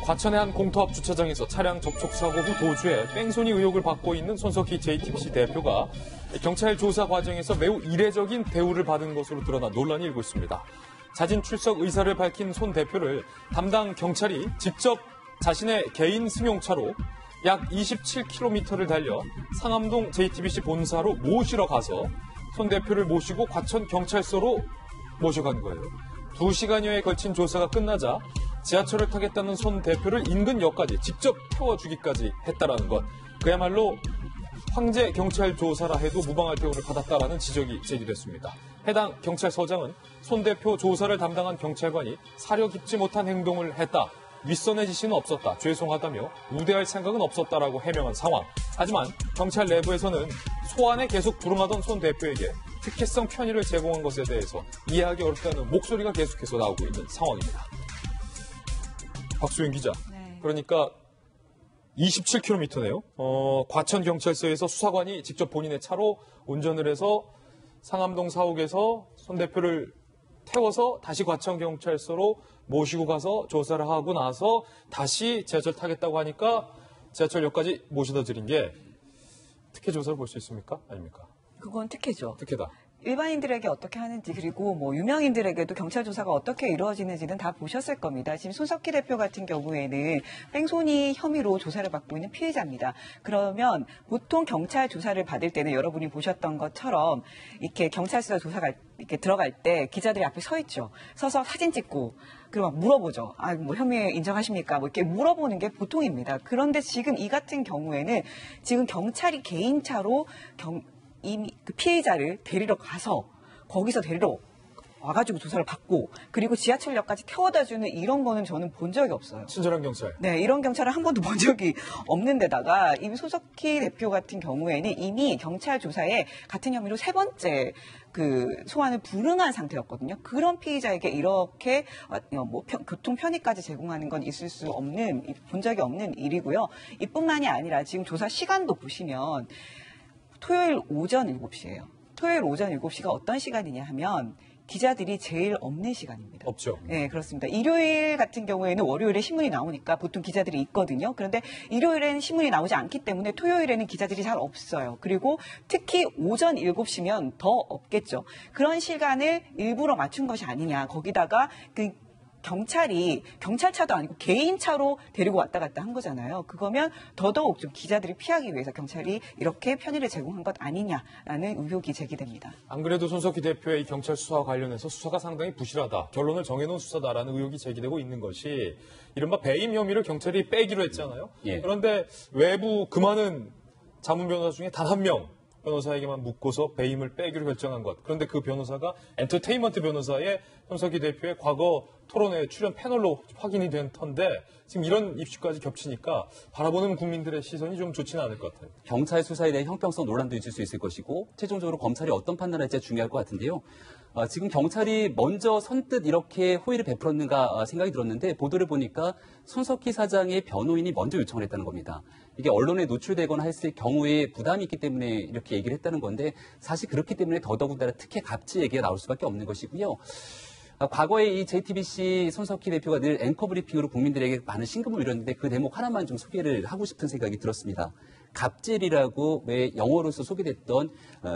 과천의 한 공터앞 주차장에서 차량 접촉 사고 후 도주해 뺑소니 의혹을 받고 있는 손석희 JTBC 대표가 경찰 조사 과정에서 매우 이례적인 대우를 받은 것으로 드러나 논란이 일고 있습니다. 자진 출석 의사를 밝힌 손 대표를 담당 경찰이 직접 자신의 개인 승용차로 약 27km를 달려 상암동 JTBC 본사로 모시러 가서 손 대표를 모시고 과천 경찰서로 모셔간 거예요. 2시간여에 걸친 조사가 끝나자 지하철을 타겠다는 손 대표를 인근 역까지 직접 태워주기까지 했다라는 것. 그야말로 황제 경찰 조사라 해도 무방할 대우를 받았다라는 지적이 제기됐습니다. 해당 경찰서장은 손 대표 조사를 담당한 경찰관이 사려 깊지 못한 행동을 했다. 윗선의 지시는 없었다. 죄송하다며 우대할 생각은 없었다라고 해명한 상황. 하지만 경찰 내부에서는 소환에 계속 불응하던 손 대표에게 특혜성 편의를 제공한 것에 대해서 이해하기 어렵다는 목소리가 계속해서 나오고 있는 상황입니다. 박수영 기자. 네. 그러니까 27km네요. 과천경찰서에서 수사관이 직접 본인의 차로 운전을 해서 상암동 사옥에서 손 대표를 태워서 다시 과천경찰서로 모시고 가서 조사를 하고 나서 다시 지하철 타겠다고 하니까 지하철역까지 모셔다 드린 게 특혜 조사를 볼 수 있습니까? 아닙니까? 그건 특혜죠. 특혜다. 일반인들에게 어떻게 하는지 그리고 뭐 유명인들에게도 경찰 조사가 어떻게 이루어지는지는 다 보셨을 겁니다. 지금 손석희 대표 같은 경우에는 뺑소니 혐의로 조사를 받고 있는 피해자입니다. 그러면 보통 경찰 조사를 받을 때는 여러분이 보셨던 것처럼 이렇게 경찰서 조사가 이렇게 들어갈 때 기자들이 앞에 서 있죠. 서서 사진 찍고 그리고 막 물어보죠. 아, 뭐 혐의 인정하십니까? 뭐 이렇게 물어보는 게 보통입니다. 그런데 지금 이 같은 경우에는 지금 경찰이 개인차로 이미 그 피해자를 데리러 가서 거기서 데리러 와가지고 조사를 받고 그리고 지하철역까지 태워다주는 이런 거는 저는 본 적이 없어요. 친절한 경찰. 네, 이런 경찰을 한 번도 본 적이 없는 데다가 이미 손석희 대표 같은 경우에는 이미 경찰 조사에 같은 혐의로 3번째 그 소환을 불응한 상태였거든요. 그런 피의자에게 이렇게 뭐 교통 편의까지 제공하는 건 있을 수 없는, 본 적이 없는 일이고요. 이뿐만이 아니라 지금 조사 시간도 보시면 토요일 오전 7시예요. 토요일 오전 7시가 어떤 시간이냐 하면 기자들이 제일 없는 시간입니다. 없죠. 네, 그렇습니다. 일요일 같은 경우에는 월요일에 신문이 나오니까 보통 기자들이 있거든요. 그런데 일요일에는 신문이 나오지 않기 때문에 토요일에는 기자들이 잘 없어요. 그리고 특히 오전 7시면 더 없겠죠. 그런 시간을 일부러 맞춘 것이 아니냐. 거기다가 그 경찰이 경찰차도 아니고 개인차로 데리고 왔다 갔다 한 거잖아요. 그거면 더더욱 좀 기자들이 피하기 위해서 경찰이 이렇게 편의를 제공한 것 아니냐라는 의혹이 제기됩니다. 안 그래도 손석희 대표의 이 경찰 수사와 관련해서 수사가 상당히 부실하다. 결론을 정해놓은 수사다라는 의혹이 제기되고 있는 것이 이른바 배임 혐의를 경찰이 빼기로 했잖아요. 예. 그런데 외부 그 많은 자문 변호사 중에 단 한 명 변호사에게만 묻고서 배임을 빼기로 결정한 것. 그런데 그 변호사가 엔터테인먼트 변호사의 손석희 대표의 과거 토론회 출연 패널로 확인이 된 터인데 지금 이런 입시까지 겹치니까 바라보는 국민들의 시선이 좀 좋지는 않을 것 같아요. 경찰 수사에 대한 형평성 논란도 있을 수 있을 것이고 최종적으로 검찰이 어떤 판단을 할지 중요할 것 같은데요. 지금 경찰이 먼저 선뜻 이렇게 호의를 베풀었는가 생각이 들었는데 보도를 보니까 손석희 사장의 변호인이 먼저 요청을 했다는 겁니다. 이게 언론에 노출되거나 했을 경우에 부담이 있기 때문에 이렇게 얘기를 했다는 건데 사실 그렇기 때문에 더더군다나 특혜 갑질 얘기가 나올 수밖에 없는 것이고요. 과거에 이 JTBC 손석희 대표가 늘 앵커 브리핑으로 국민들에게 많은 신금을 이뤘는데 그 대목 하나만 좀 소개를 하고 싶은 생각이 들었습니다. 갑질이라고 왜 영어로서 소개됐던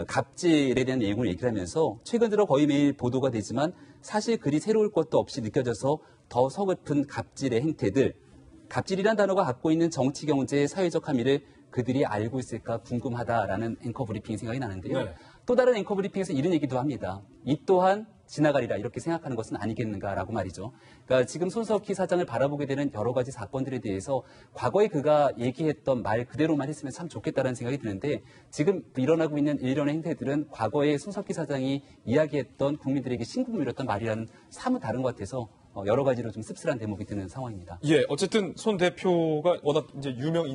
갑질에 대한 내용을 얘기를 하면서 최근 들어 거의 매일 보도가 되지만 사실 그리 새로울 것도 없이 느껴져서 더 서글픈 갑질의 행태들. 갑질이란 단어가 갖고 있는 정치, 경제, 사회적 함의를 그들이 알고 있을까 궁금하다라는 앵커 브리핑 생각이 나는데요. 네. 또 다른 앵커 브리핑에서 이런 얘기도 합니다. 이 또한 지나가리라 이렇게 생각하는 것은 아니겠는가라고 말이죠. 그러니까 지금 손석희 사장을 바라보게 되는 여러 가지 사건들에 대해서 과거에 그가 얘기했던 말 그대로만 했으면 참 좋겠다는 생각이 드는데 지금 일어나고 있는 일련의 행태들은 과거에 손석희 사장이 이야기했던 국민들에게 신금을 잃었던 말이라는 사뭇 다른 것 같아서 여러 가지로 좀 씁쓸한 대목이 드는 상황입니다. 예, 어쨌든 손 대표가 워낙 이제 유명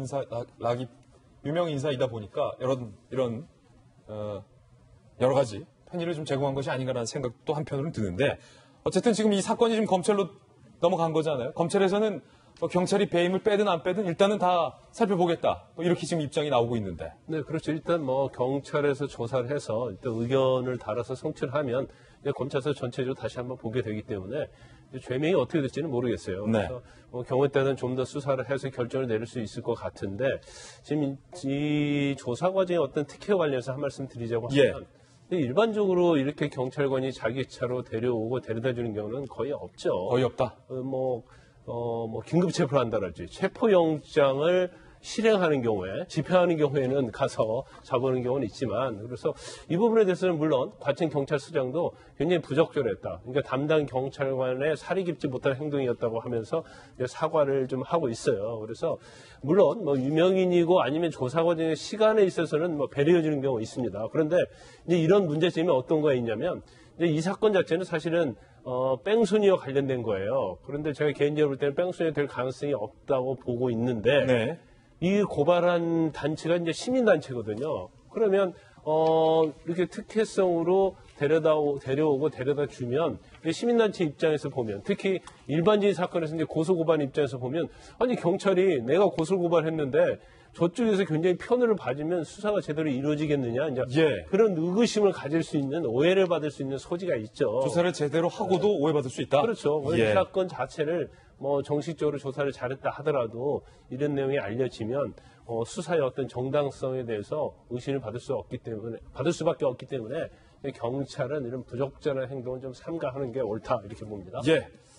인사이다 보니까 이런 여러 가지 편의를 좀 제공한 것이 아닌가라는 생각도 한편으로는 드는데 어쨌든 지금 이 사건이 지금 검찰로 넘어간 거잖아요. 검찰에서는 경찰이 배임을 빼든 안 빼든 일단은 다 살펴보겠다. 이렇게 지금 입장이 나오고 있는데. 네, 그렇죠. 일단 뭐 경찰에서 조사를 해서 일단 의견을 달아서 성취하면 검찰에서 전체적으로 다시 한번 보게 되기 때문에 죄명이 어떻게 될지는 모르겠어요. 네. 그래서 경우에 따라서는 좀 더 수사를 해서 결정을 내릴 수 있을 것 같은데 지금 이 조사 과정의 어떤 특혜와 관련해서 한 말씀 드리자고 하면 일반적으로 이렇게 경찰관이 자기 차로 데려오고 데려다 주는 경우는 거의 없죠. 거의 없다. 뭐 긴급 체포를 한다랄지 체포영장을 실행하는 경우에 집행하는 경우에는 가서 잡아오는 경우는 있지만 그래서 이 부분에 대해서는 물론 과천 경찰서장도 굉장히 부적절했다. 그러니까 담당 경찰관의 사리 깊지 못한 행동이었다고 하면서 사과를 좀 하고 있어요. 그래서 물론 뭐 유명인이고 아니면 조사 과정의 시간에 있어서는 뭐 배려해 주는 경우가 있습니다. 그런데 이제 이런 문제점이 어떤 거에 있냐면 이제 이 사건 자체는 사실은 뺑소니와 관련된 거예요. 그런데 제가 개인적으로 볼 때는 뺑소니가 될 가능성이 없다고 보고 있는데 네. 이 고발한 단체가 이제 시민단체거든요. 그러면 이렇게 특혜성으로 데려오고 데려다 주면 시민단체 입장에서 보면 특히 일반적인 사건에서 이제 고소고발 입장에서 보면 아니 경찰이 내가 고소고발했는데 저쪽에서 굉장히 편을 봐주면 수사가 제대로 이루어지겠느냐 이제 그런 의구심을 가질 수 있는 오해를 받을 수 있는 소지가 있죠. 조사를 제대로 하고도 오해받을 수 있다. 그렇죠. 이 사건 자체를 뭐 정식적으로 조사를 잘했다 하더라도 이런 내용이 알려지면 수사의 어떤 정당성에 대해서 의심을 받을 수밖에 없기 때문에 경찰은 이런 부적절한 행동을 좀 삼가하는 게 옳다 이렇게 봅니다. 예.